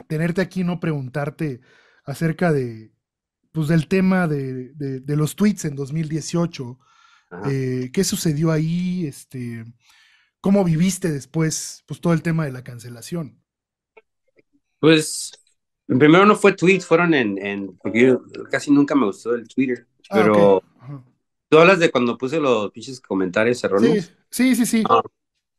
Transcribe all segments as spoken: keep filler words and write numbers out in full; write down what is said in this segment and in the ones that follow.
tenerte aquí, no preguntarte acerca de, pues, del tema de, de- de los tweets en dos mil dieciocho. Ajá. Eh, ¿qué sucedió ahí? Este, ¿cómo viviste después, pues, todo el tema de la cancelación? Pues, primero no fue tweets, fueron en, en, porque yo casi nunca me gustó el Twitter, Ah, ok. pero Ajá. tú hablas de cuando puse los pinches comentarios Sí, erróneos. sí, sí, sí. Ah.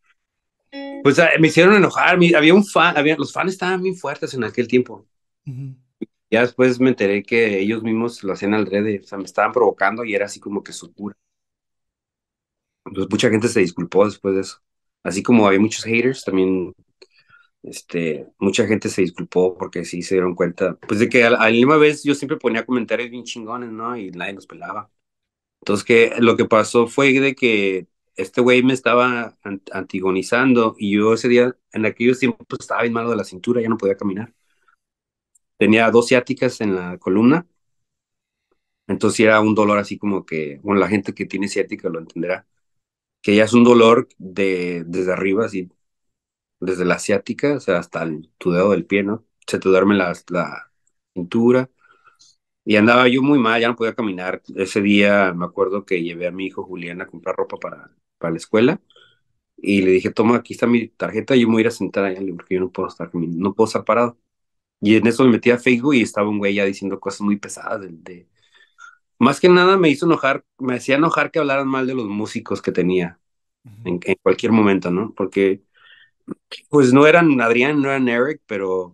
Pues ah, me hicieron enojar, mi- había un fan, había, los fans estaban bien fuertes en aquel tiempo. Ujú. Ya después me enteré que ellos mismos lo hacían al red, o sea, me estaban provocando y era así como que su cura. Pues mucha gente se disculpó después de eso. Así como había muchos haters, también este, mucha gente se disculpó porque sí se dieron cuenta, pues de que a la, a la misma vez yo siempre ponía comentarios bien chingones, ¿no? Y nadie los pelaba. Entonces que lo que pasó fue de que este güey me estaba an- antigonizando y yo ese día, en aquellos tiempos, estaba bien malo de la cintura, ya no podía caminar. Tenía dos ciáticas en la columna, entonces sí era un dolor así como que, bueno, la gente que tiene ciática lo entenderá, que ya es un dolor de, desde arriba, así, desde la ciática, o sea, hasta el, tu dedo del pie, ¿no? Se te duerme la, la cintura. Y andaba yo muy mal, ya no podía caminar. Ese día me acuerdo que llevé a mi hijo Julián a comprar ropa para, para la escuela y le dije, toma, aquí está mi tarjeta, yo me voy a ir a sentar allá, le digo, porque yo no puedo estar, camin- no puedo estar parado. Y en eso me metí a Facebook y estaba un güey ya diciendo cosas muy pesadas. De, de- Más que nada me hizo enojar, me hacía enojar que hablaran mal de los músicos que tenía Ujú. en, en cualquier momento, ¿no? Porque pues no eran Adrián, no eran Eric, pero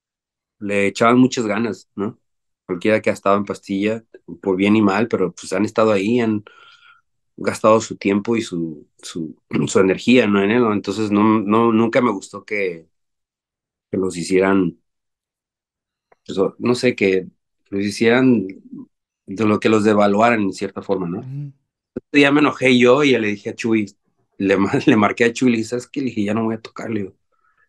le echaban muchas ganas, ¿no? Cualquiera que ha estado en pastilla, por bien y mal, pero pues han estado ahí, han gastado su tiempo y su, su, su energía, ¿no? En él, ¿no? Entonces no, no, nunca me gustó que, que los hicieran, pues, o- no sé, que los hicieran de lo que los devaluaran en cierta forma, ¿no? Ujú. Ya me enojé yo y ya le dije a Chuy, le, ma- le marqué a Chuy y le dije, ¿sabes qué? Le dije, ya no voy a tocar, le digo.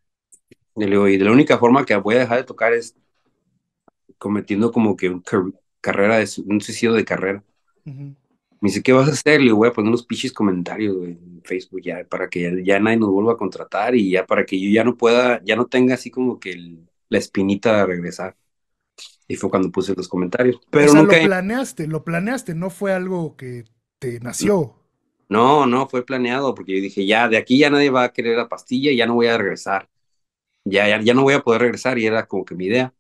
Y le digo, y de la única forma que voy a dejar de tocar es cometiendo como que un car- carrera de, su- un suicidio de carrera. Ujú. Me dice, ¿qué vas a hacer? Le digo, voy a poner unos pichis comentarios, güey, en Facebook ya, para que ya, ya nadie nos vuelva a contratar y ya para que yo ya no pueda, ya no tenga así como que el- la espinita de regresar. Y fue cuando puse los comentarios. O Pero sea, nunca, lo planeaste, lo planeaste, no fue algo que te nació. no, no, fue planeado, porque yo dije, ya, de aquí ya nadie va a querer la pastilla y ya no voy a regresar. Ya, ya, ya no voy a poder regresar y era como que mi idea.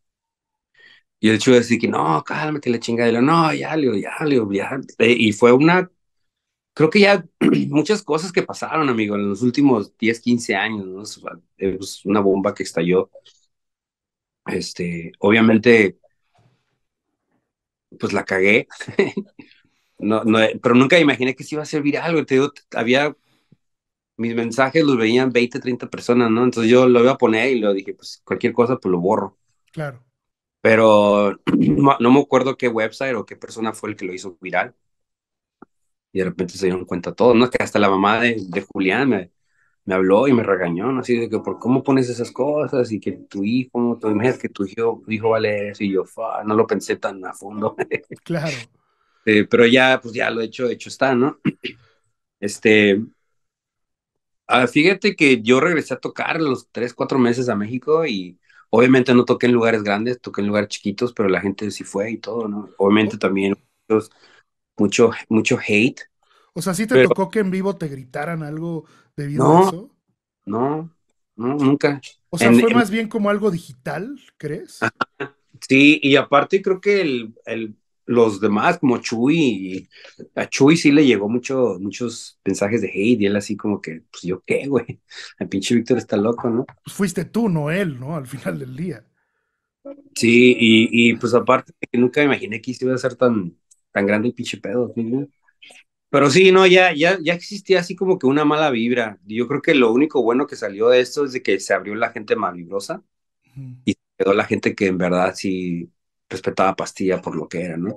Y el chulo decía que no, cálmate la chingada. Y yo, no, ya, Leo, ya, Leo, ya. Eh, Y fue una, creo que ya muchas cosas que pasaron, amigo, en los últimos diez quince años, ¿no? Es es una bomba que estalló. Este, obviamente, pues la cagué. No, no, pero nunca imaginé que se iba a hacer viral, te digo, había, mis mensajes los veían veinte treinta personas, ¿no? Entonces yo lo iba a poner y lo dije, pues cualquier cosa, pues lo borro. Claro. Pero no, no me acuerdo qué website o qué persona fue el que lo hizo viral. Y de repente se dieron cuenta todos, ¿no? Que hasta la mamá de, de Julián me, me habló y me regañó, ¿no? Así de que, ¿por cómo pones esas cosas? Y que tu hijo, tu imagen que tu hijo, tu hijo vale eso. Y yo, fa, no lo pensé tan a fondo. Claro. Eh, pero ya, pues ya lo hecho, hecho está, ¿no? Este, ah, fíjate que yo regresé a tocar los tres, cuatro meses a México y obviamente no toqué en lugares grandes, toqué en lugares chiquitos, pero la gente sí fue y todo, ¿no? O, Obviamente también muchos- mucho, mucho hate, o sea, ¿sí te pero tocó que en vivo te gritaran algo debido a no, eso? no, no, nunca. O sea, En, ¿fue en- más bien como algo digital, crees? sí, y aparte creo que el, el- los demás, como Chuy, y a Chuy sí le llegó mucho, muchos mensajes de hate y él así como que, pues yo qué, güey, el pinche Víctor está loco, ¿no? Pues fuiste tú, no él, ¿no? Al final del día. Sí, y, y pues aparte que nunca me imaginé que se iba a ser tan, tan grande el pinche pedo, ¿no? Pero sí, no, ya, ya, ya existía así como que una mala vibra. Yo creo que lo único bueno que salió de esto es de que se abrió la gente malvibrosa Ujú. y quedó la gente que en verdad sí respetaba Pastilla por lo que era, ¿no?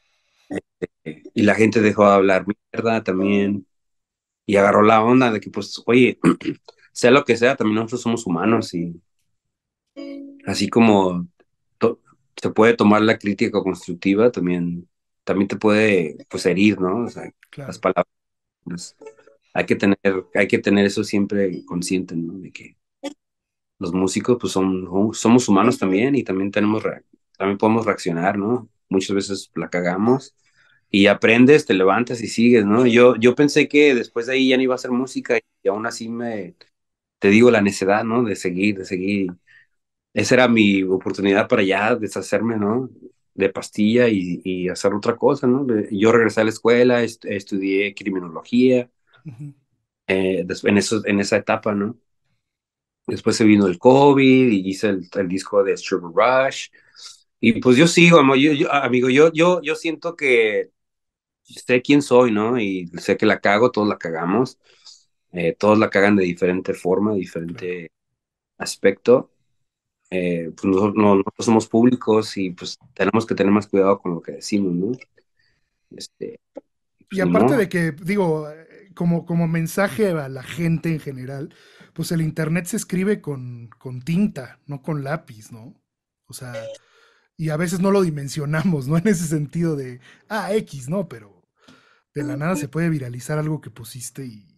Y la gente dejó de hablar mierda también y agarró la onda de que, pues, oye, sea lo que sea, también nosotros somos humanos y así como to- se puede tomar la crítica constructiva, también, también te puede, pues, herir, ¿no? O sea, las Claro. palabras, pues, hay que tener, hay que tener eso siempre consciente, ¿no? De que los músicos pues son, somos humanos también y también tenemos, rea- también podemos reaccionar, ¿no? Muchas veces la cagamos y aprendes, te levantas y sigues, ¿no? Yo, yo pensé que después de ahí ya no iba a hacer música y aún así me, te digo, la necedad, ¿no? De seguir, de seguir. Esa era mi oportunidad para ya deshacerme, ¿no? De pastilla y, y hacer otra cosa, ¿no? De- Yo regresé a la escuela, est- estudié criminología, Ujú. eh, des- en, eso, en esa etapa, ¿no? Después se vino el COVID y hice el, el disco de Sugar Rush. Y pues yo sigo, amo- yo, yo- amigo, yo, yo, yo siento que sé quién soy, ¿no? Y sé que la cago, todos la cagamos. Eh, todos la cagan de diferente forma, Claro. diferente aspecto. Eh, pues nosotros, no- nosotros somos públicos y pues tenemos que tener más cuidado con lo que decimos, ¿no? Este, Y pues ni aparte modo. de que, digo, eh, como, como mensaje a la gente en general, pues el internet se escribe con, con tinta, no con lápiz, ¿no? O sea, y a veces no lo dimensionamos, ¿no? En ese sentido de, ah, X, ¿no? Pero de la nada se puede viralizar algo que pusiste y